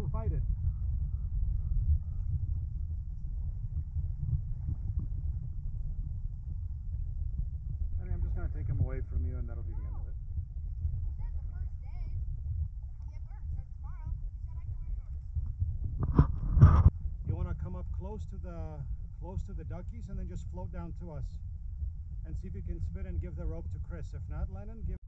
fight it. I mean, I'm just going to take him away from you and that'll be the end of it. You said the first day. We get burned, so tomorrow. You said I can wear shorts. You want to come up close to the duckies and then just float down to us and see if you can spit and give the rope to Chris. If not, Lennon, give.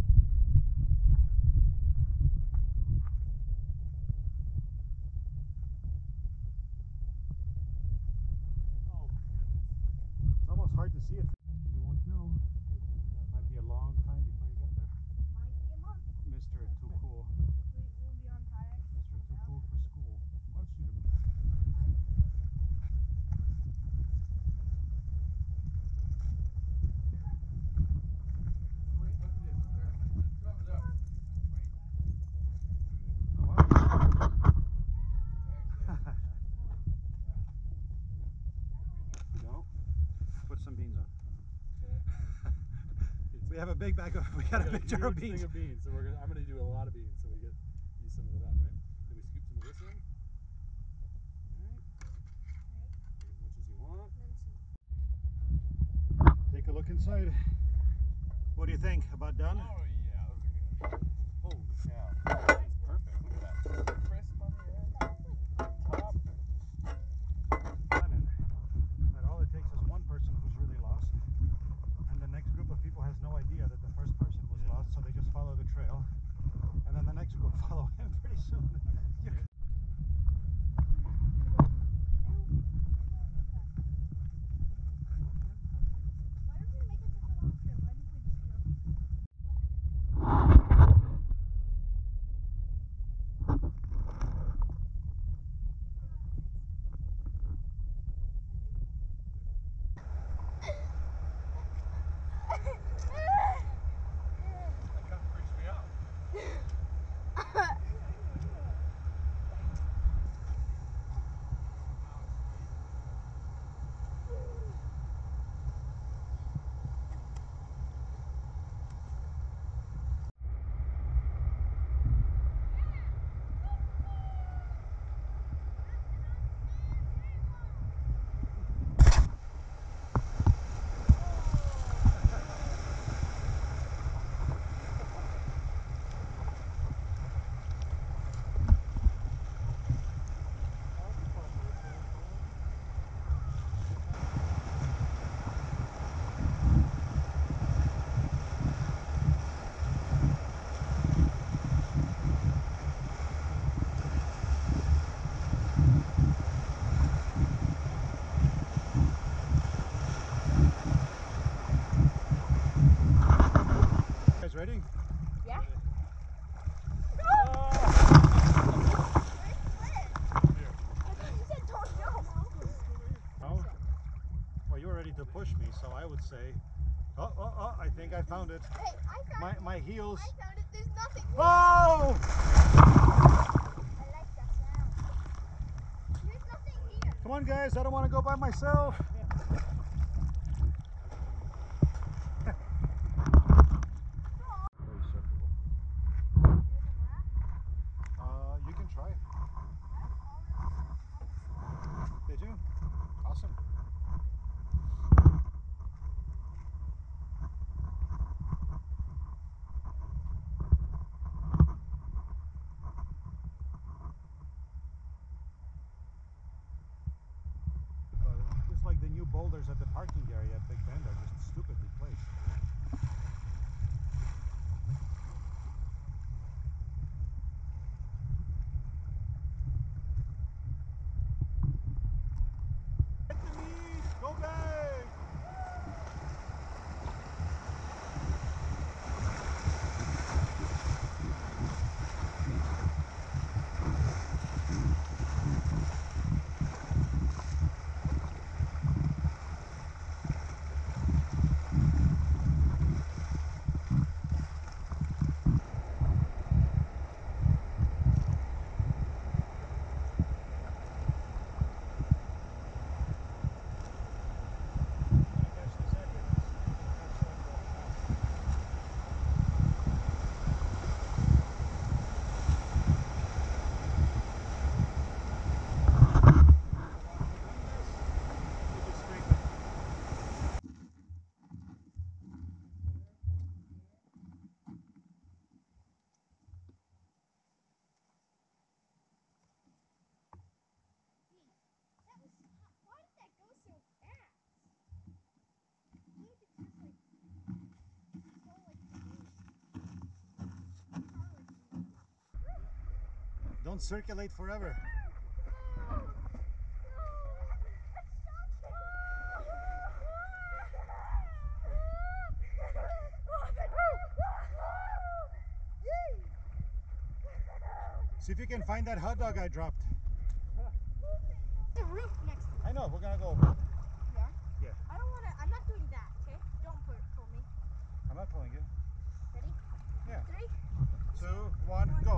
Oh, it's almost hard to see it. You won't know. Might be a long time before you get there. Might be a month. Mr. Too Cool. We'll be on kayak. Mr. Too Cool for school. Let's see them. Put some beans on. We have a big bag of. We got a big jar of beans. So I'm gonna do a lot of beans, so we use some of it up, right? Then we scoop some of this in. All right. Take as much as you want. Take a look inside. What do you think? About done? Oh yeah, those are good. Holy cow, that is perfect. Look at that, crisp on the end, top. Lennon, that all it takes is one person who's really lost, and the next group of people has no idea that the first person was lost, so they just follow the trail, and then the next group follow him pretty soon. Why don't we make it such a long trip? Why didn't we just go? That kind of freaks me out. Ready? Yeah? You said don't jump. Oh? Well, you were ready to push me, so I would say, oh, I think I found it. Hey, I found it. My heels. I found it. There's nothing here. Oh! I like that sound. There's nothing here. Come on, guys, I don't want to go by myself. You can try. Did you? Awesome. Just like the new boulders at the Don't circulate forever. See if you can find that hot dog I dropped. The roof next to me. I know, we're gonna go over it. Yeah? Yeah. I don't want to. I'm not doing that, okay? Don't pull me. I'm not pulling you. Ready? Yeah. 3, 2, 1, go.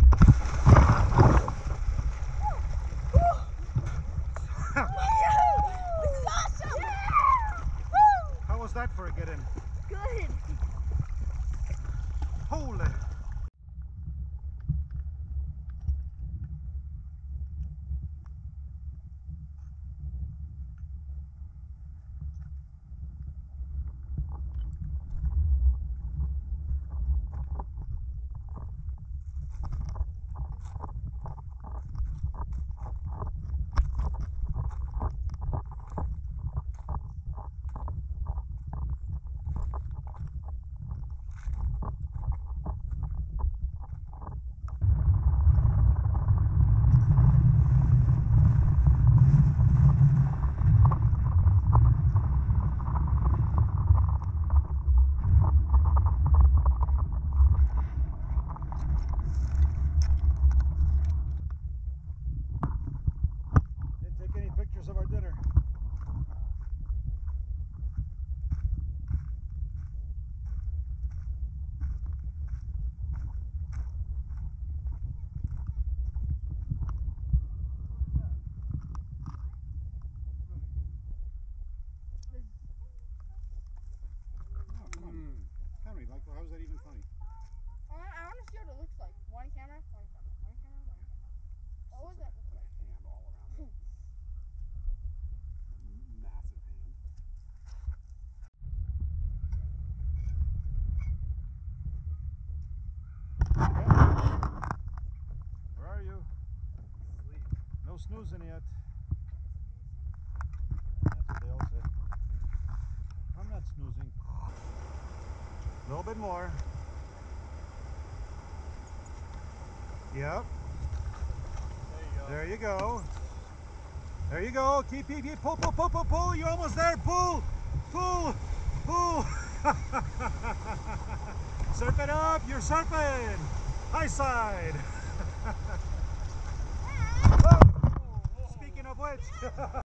This is awesome! Woo! How was that for a get-in? Good. Holy! Pictures of our dinner. Oh, come on. Henry, like, how is that even funny? I want to see what it looks like. One camera, one camera, one camera, one camera. What would that look like? Hand all around it. Massive hand. Where are you? Sleep. No snoozing yet. That's what they all say. I'm not snoozing. A little bit more. Yep. There you go. There you go. There you go. Keep. Pull, pull, pull, pull, pull. You're almost there. Pull. Pull. Pull. Surf it up. You're surfing. High side. Oh, speaking of which.